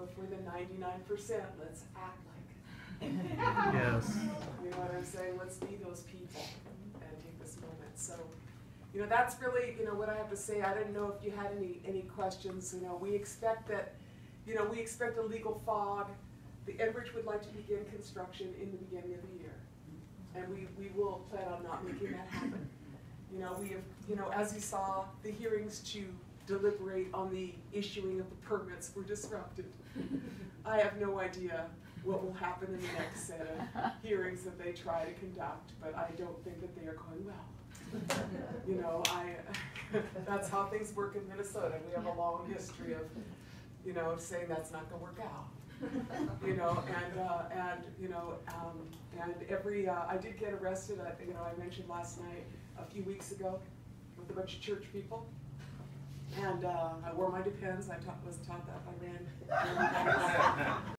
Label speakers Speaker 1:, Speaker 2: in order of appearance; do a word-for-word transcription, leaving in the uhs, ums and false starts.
Speaker 1: if we're the ninety-nine percent, let's act like it.
Speaker 2: Yes.
Speaker 1: You know what I'm saying? Let's be those people and take this moment. So, you know, that's really, you know, what I have to say. I didn't know if you had any, any questions. You know, we expect that, you know, we expect a legal fog. The Enbridge would like to begin construction in the beginning of the year. And we, we will plan on not making that happen. You know, we have, you know, as you saw, the hearings to deliberate on the issuing of the permits were disrupted. I have no idea what will happen in the next set of hearings that they try to conduct, but I don't think that they are going well. You know, I, that's how things work in Minnesota. We have a long history of, you know, saying that's not going to work out. You know, and, uh, and, you know, um, and every, uh, I did get arrested, uh, you know, I mentioned last night, a few weeks ago, with a bunch of church people. And uh, I wore my Depends. I taught, was taught that by Rand.